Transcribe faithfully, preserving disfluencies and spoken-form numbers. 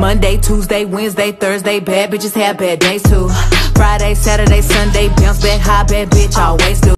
Monday, Tuesday, Wednesday, Thursday, bad bitches have bad days too. Friday, Saturday, Sunday, bounce back high, bad bitch always do.